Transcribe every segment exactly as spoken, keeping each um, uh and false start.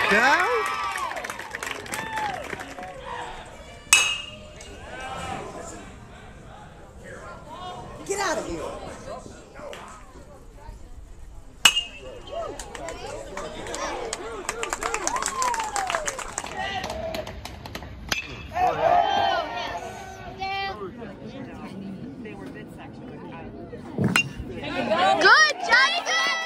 Down. Get out of here. Good, Johnny, good!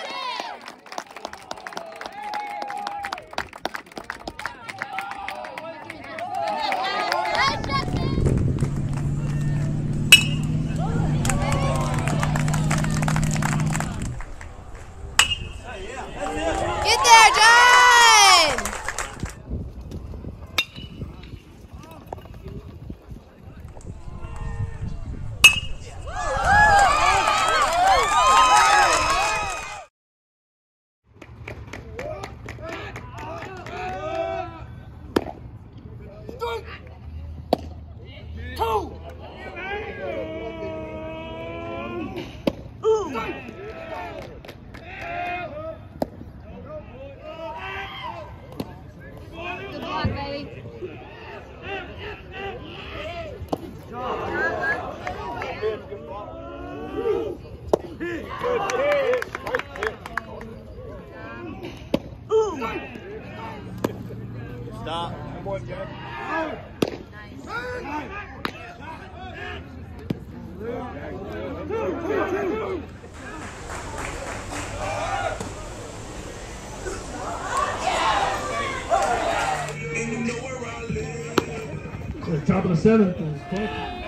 Get there, John! Two. Good luck, baby. Stop. Come on, Jack. Top of the seventh.